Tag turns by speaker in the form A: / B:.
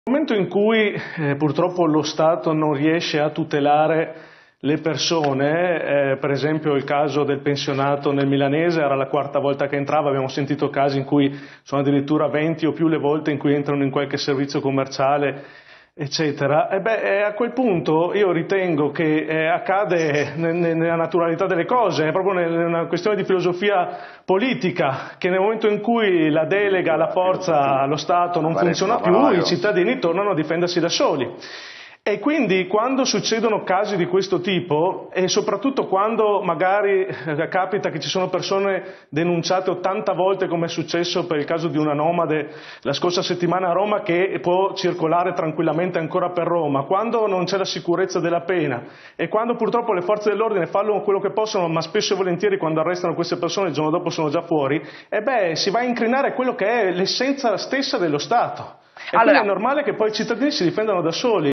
A: Nel momento in cui purtroppo lo Stato non riesce a tutelare le persone, per esempio il caso del pensionato nel Milanese era la quarta volta che entrava, abbiamo sentito casi in cui sono addirittura 20 o più le volte in cui entrano in qualche servizio commerciale, eccetera. A quel punto io ritengo che accade nella naturalità delle cose, è proprio una questione di filosofia politica, che nel momento in cui la delega, la forza allo Stato non funziona più, i cittadini tornano a difendersi da soli. E quindi quando succedono casi di questo tipo, e soprattutto quando magari capita che ci sono persone denunciate 80 volte, come è successo per il caso di una nomade la scorsa settimana a Roma, che può circolare tranquillamente ancora per Roma, quando non c'è la sicurezza della pena e quando purtroppo le forze dell'ordine fanno quello che possono, ma spesso e volentieri quando arrestano queste persone il giorno dopo sono già fuori, si va a incrinare quello che è l'essenza stessa dello Stato. E quindi è normale che poi i cittadini si difendano da soli.